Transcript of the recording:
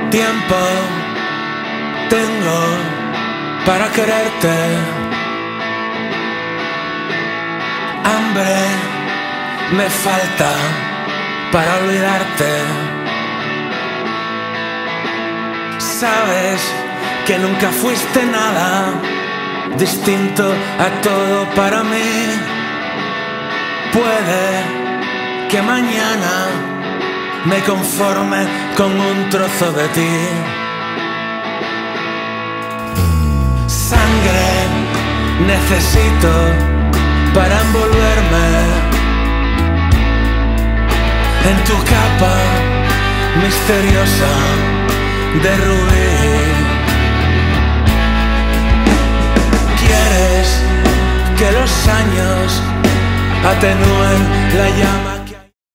tiempo tengo para quererte. Hambre me falta para olvidarte. Sabes que nunca fuiste nada distinto a todo para mí. Puede que mañana me conforme con un trozo de ti. Sangre necesito para envolverme en tu capa misteriosa de rubí. Quieres que los años atenúen la llama